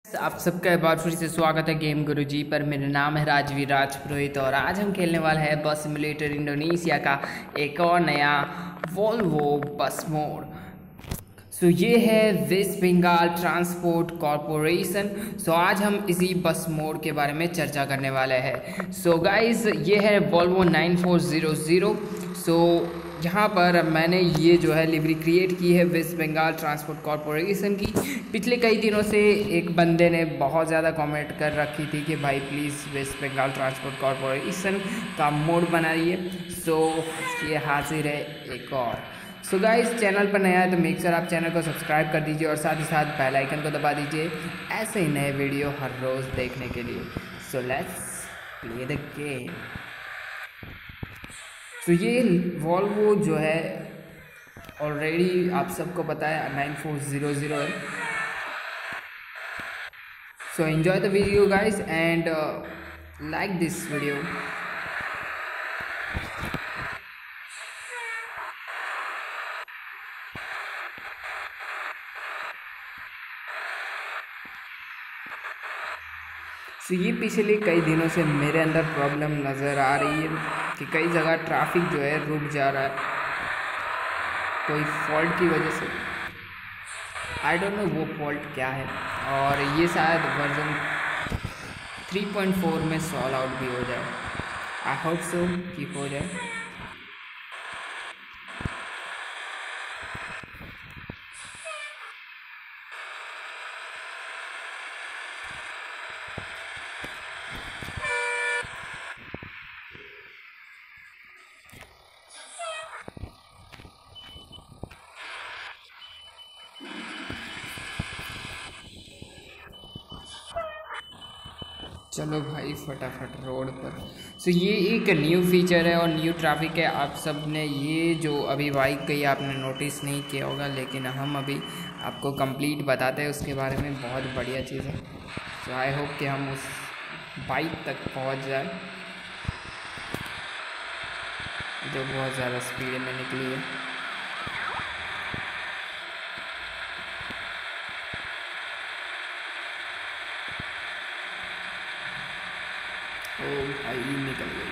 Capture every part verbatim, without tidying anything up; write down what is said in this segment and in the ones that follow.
आप सबका एक बार फिर से स्वागत है गेम गुरुजी पर। मेरा नाम है राजवीर राजपुरोहित और आज हम खेलने वाले हैं बस सिमुलेटर इंडोनेशिया का एक और नया वोल्वो बस मोड। सो ये है West Bengal Transport Corporation. So आज हम इसी बस मोड के बारे में चर्चा करने वाले हैं। सो गाइस ये है Volvo nine four zero zero. So यहाँ पर मैंने ये जो है लिवरी क्रिएट की है वेस्ट बंगाल ट्रांसपोर्ट कॉरपोरेशन की। पिछले कई दिनों से एक बंदे ने बहुत ज़्यादा कमेंट कर रखी थी कि भाई please West Bengal Transport Corporation का मोड बनाइए। सो ये हाजिर है एक और। सो गाइस चैनल पर नया है तो मेक श्योर आप चैनल को सब्सक्राइब कर दीजिए और साथ ही साथ बेल आइकन को दबा दीजिए ऐसे ही नए वीडियो हर रोज़ देखने के लिए। So let's play the game. तो ये वोल्वो जो है ऑलरेडी आप सबको पता है नाइन फोर ज़ीरो ज़ीरो है। So enjoy the video guys and like this video. So ये पिछले कई दिनों से मेरे अंदर प्रॉब्लम नज़र आ रही है कि कई जगह ट्रैफिक जो है रुक जा रहा है कोई फॉल्ट की वजह से। आई डोंट नो वो फॉल्ट क्या है और ये शायद वर्जन थ्री पॉइंट फोर में सॉल्व आउट भी हो जाए। आई होप सो कि हो जाए। चलो भाई फटाफट रोड पर। सो ये एक न्यू फीचर है और न्यू ट्रैफिक है। आप सब ने ये जो अभी बाइक गई आपने नोटिस नहीं किया होगा, लेकिन हम अभी आपको कंप्लीट बताते हैं उसके बारे में। बहुत बढ़िया चीज़ है। तो आई होप कि हम उस बाइक तक पहुंच जाए जो बहुत ज़्यादा स्पीड में निकली है। ओ भाई निकल गई।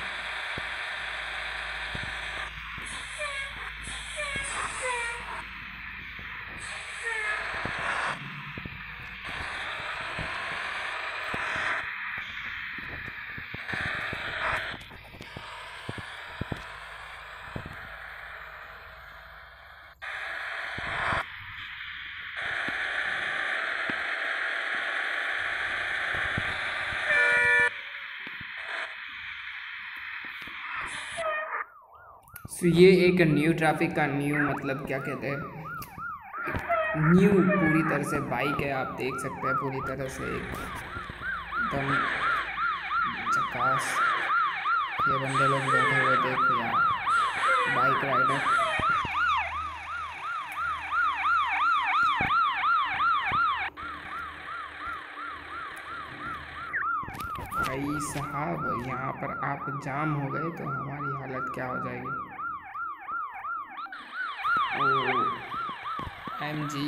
सो ये एक न्यू ट्रैफिक का न्यू मतलब क्या कहते हैं, न्यू पूरी तरह से बाइक है। आप देख सकते हैं पूरी तरह से एकदम झकास। ये बंदे लोग बैठे हुए देखो यार, बाइक राइडर। भाई साहब यहाँ पर आप जाम हो गए तो हमारी हालत क्या हो जाएगी। ओ एम जी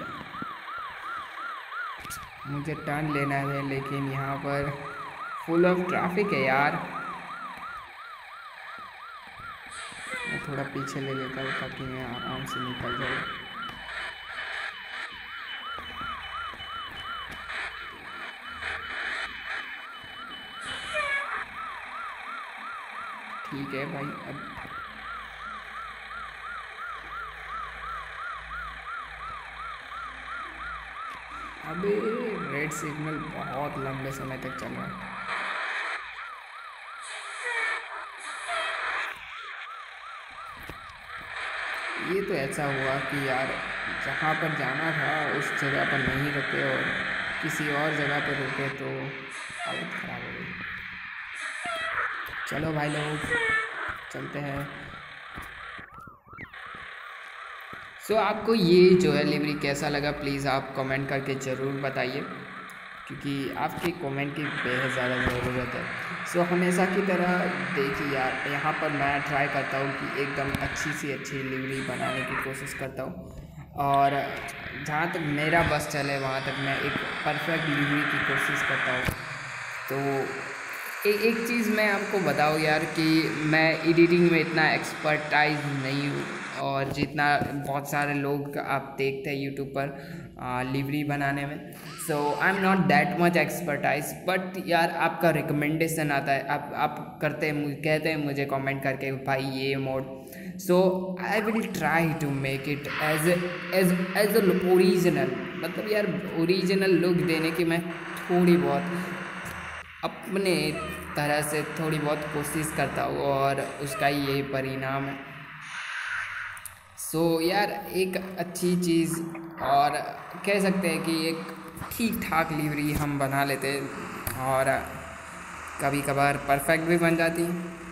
मुझे टर्न लेना है लेकिन यहाँ पर फुल ऑफ ट्रैफिक है यार। मैं थोड़ा पीछे ले लेता हूँ ताकि मैं आराम से निकल जाऊँ। ठीक है भाई। अब अबे रेड सिग्नल बहुत लंबे समय तक चल रहा है। ये तो ऐसा हुआ कि यार जहाँ पर जाना था उस जगह पर नहीं रुके और किसी और जगह पर रुके तो हालत ख़राब हो गई। चलो भाई लोग चलते हैं। सो so, आपको ये जो है लिवरी कैसा लगा प्लीज़ आप कमेंट करके ज़रूर बताइए, क्योंकि आपके कमेंट की बेहद ज़्यादा ज़रूरत है। सो so, हमेशा की तरह देखिए यार यहाँ पर मैं ट्राई करता हूँ कि एकदम अच्छी सी अच्छी लिवरी बनाने की कोशिश करता हूँ और जहाँ तक मेरा बस चले वहाँ तक मैं एक परफेक्ट डिलीवरी की कोशिश करता हूँ। तो ए, एक चीज़ मैं आपको बताऊँ यार कि मैं एडिटिंग में इतना एक्सपर्टाइज नहीं हूँ, और जितना बहुत सारे लोग आप देखते हैं यूट्यूब पर लिवरी बनाने में, so I am not that much expertise. But यार आपका रिकमेंडेशन आता है, आप आप करते हैं, कहते हैं मुझे कमेंट करके भाई ये mod, so I will try to make it as as as original. मतलब यार ओरिजिनल लुक देने की मैं थोड़ी बहुत अपने तरह से थोड़ी बहुत कोशिश करता हूँ, और उसका ही ये परिणाम है। सो so, यार एक अच्छी चीज़ और कह सकते हैं कि एक ठीक ठाक लिवरी हम बना लेते हैं, और कभी कभार परफेक्ट भी बन जाती।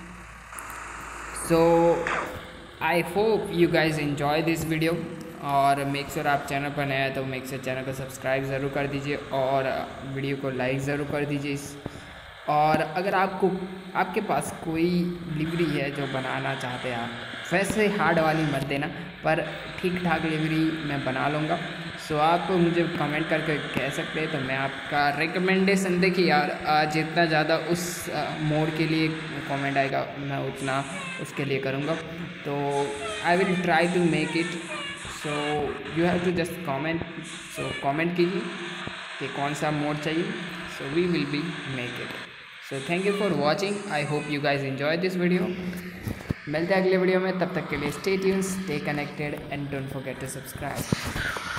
So I hope you guys enjoy this video, और मेक श्योर आप चैनल पर नए हैं तो मेक श्योर चैनल को सब्सक्राइब ज़रूर कर दीजिए, और वीडियो को लाइक ज़रूर कर दीजिए। और अगर आपको आपके पास कोई लिवरी है जो बनाना चाहते हैं आप, वैसे हार्ड वाली मत देना, पर ठीक ठाक लिवरी मैं बना लूँगा। सो आप मुझे कमेंट करके कह सकते हैं, तो मैं आपका रिकमेंडेशन देखिए यार, जितना ज़्यादा उस मोड के लिए कमेंट आएगा मैं उतना उसके लिए करूँगा। तो I will try to make it, so you have to just comment. So comment कीजिए कि कौन सा मोड चाहिए, so we will be make it. So thank you for watching, I hope you guys enjoy this video. मिलते हैं अगले video में, तब तक के लिए stay tuned, stay connected and don't forget to subscribe.